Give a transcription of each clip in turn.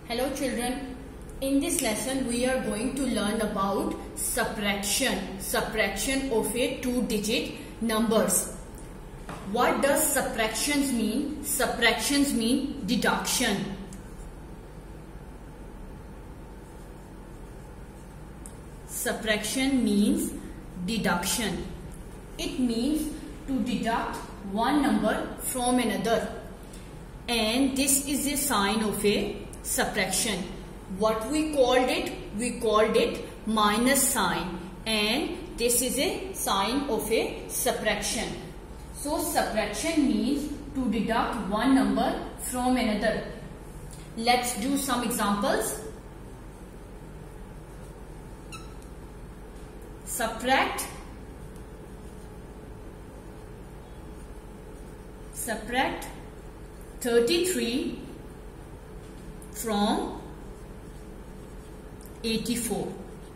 Hello children, in this lesson we are going to learn about subtraction of a two-digit numbers. What does subtractions mean? Subtractions mean deduction. Subtraction means deduction. It means to deduct one number from another, and this is a sign of a subtraction. What we called it? We called it minus sign, and this is a sign of a subtraction. So subtraction means to deduct one number from another. Let's do some examples. Subtract 33 from 84.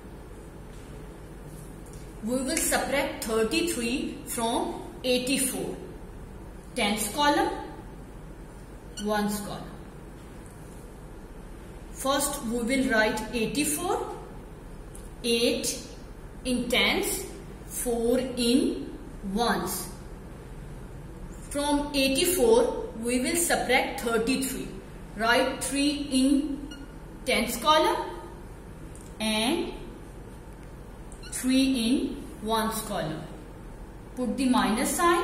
We will subtract 33 from 84. Tens column, ones column. First we will write 84, 8 in tens, 4 in ones. From 84 we will subtract 33. Write 3 in tens column and 3 in ones column. Put the minus sign.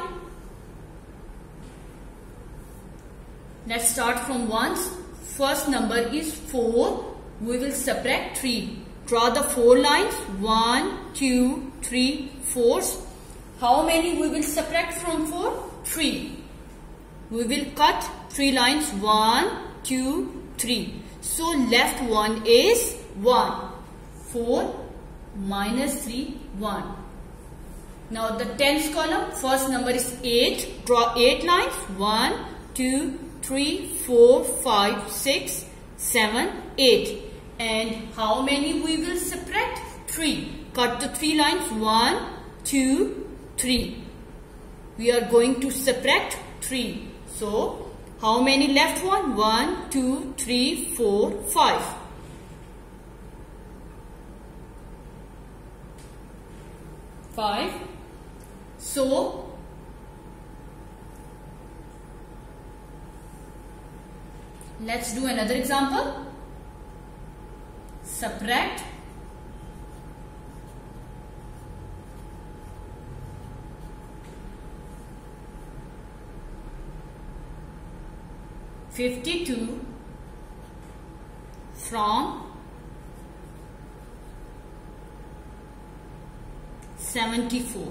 Let's start from ones. First number is 4. We will subtract 3. Draw the 4 lines. 1, 2, 3, 4. How many we will subtract from 4? 3. We will cut 3 lines. 1, 2, 3. So left one is 1. 4 minus 3, 1. Now the tens column, first number is 8. Draw 8 lines. 1, 2, 3, 4, 5, 6, 7, 8. And how many we will subtract? 3. Cut the 3 lines. 1, 2, 3. We are going to subtract 3. So how many left one? 1, 2, 3, 4, 5. 5. So let's do another example. Subtract 52 from 74.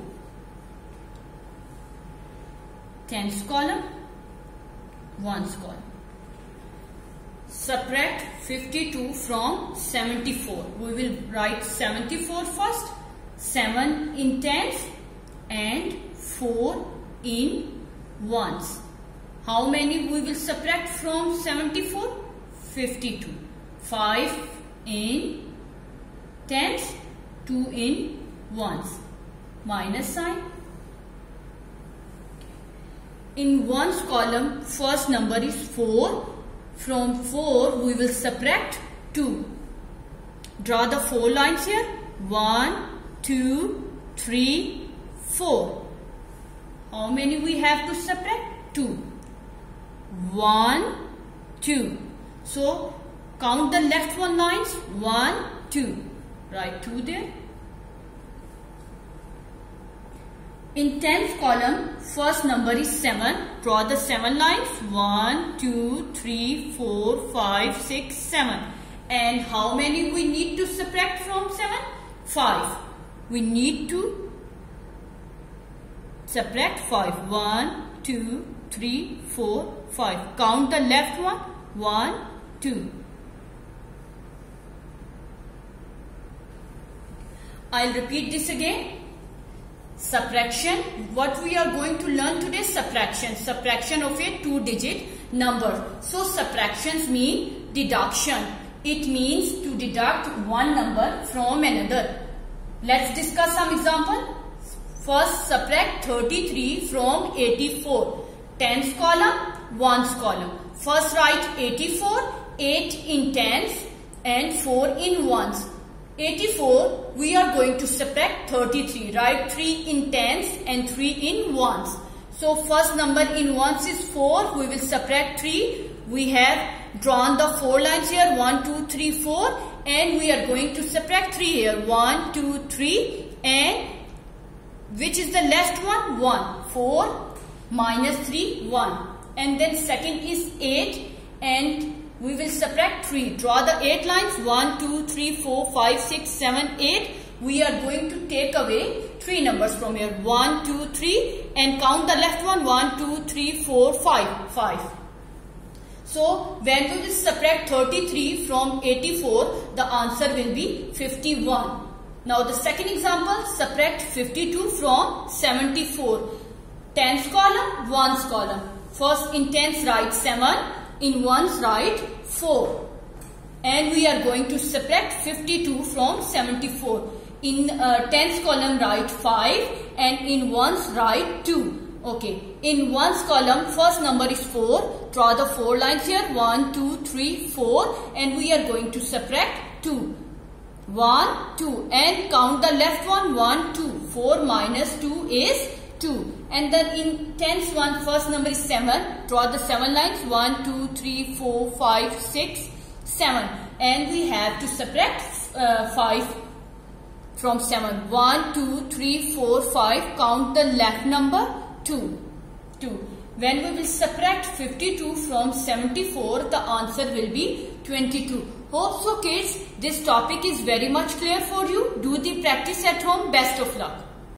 Tens column, ones column. Subtract 52 from 74. We will write 74 first. 7 in tens and 4 in ones. How many we will subtract from 74? 52. 5 in tens, 2 in ones. Minus sign. In ones column, first number is 4. From 4 we will subtract 2. Draw the 4 lines here. 1, 2, 3, 4. How many we have to subtract? 2. 1, 2. So count the left one lines. 1, 2. Write 2 there. In tens column, first number is 7. Draw the 7 lines. 1, 2, 3, 4, 5, 6, 7. And how many we need to subtract from 7? 5. We need to subtract 5. 1, 2, 3, 4, 5. Count the left one. 1, 2. I'll repeat this again. Subtraction. What we are going to learn today? Subtraction of a two-digit number. So subtractions mean deduction. It means to deduct one number from another. Let's discuss some example. First, subtract 33 from 84. Tens column, ones column. First write 84. 8 in tens and 4 in ones. 84, we are going to subtract 33, right? 3 in tens and 3 in ones. So first number in ones is 4. We will subtract 3. We have drawn the 4 lines here, 1, 2, 3, 4, and we are going to subtract 3 here, 1, 2, 3, and which is the last one? 1. 4 minus 3, 1. And then second is 8, and we will subtract 3. Draw the 8 lines, 1, 2, 3, 4, 5, 6, 7, 8. We are going to take away 3 numbers from here, 1, 2, 3, and count the left one, 1, 2, 3, 4, 5. So when we will subtract 33 from 84, the answer will be 51. Now the second example, subtract 52 from 74. Tens column, ones column. First in tens write 7, in ones write 4. And we are going to subtract 52 from 74. In tens column write 5 and in ones write 2. Okay, in ones column first number is 4. Draw the 4 lines here, 1, 2, 3, 4, and we are going to subtract 2. 1, 2, and count the left one, 1, 2. 4 minus 2 is 2. And then in tens one, first number is 7. Draw the 7 lines, 1, 2, 3, 4, 5, 6, 7. And we have to subtract 5 from 7. 1, 2, 3, 4, 5. Count the left number, 2. When we will subtract 52 from 74, the answer will be 22. Hope so kids, this topic is very much clear for you. Do the practice at home. Best of luck.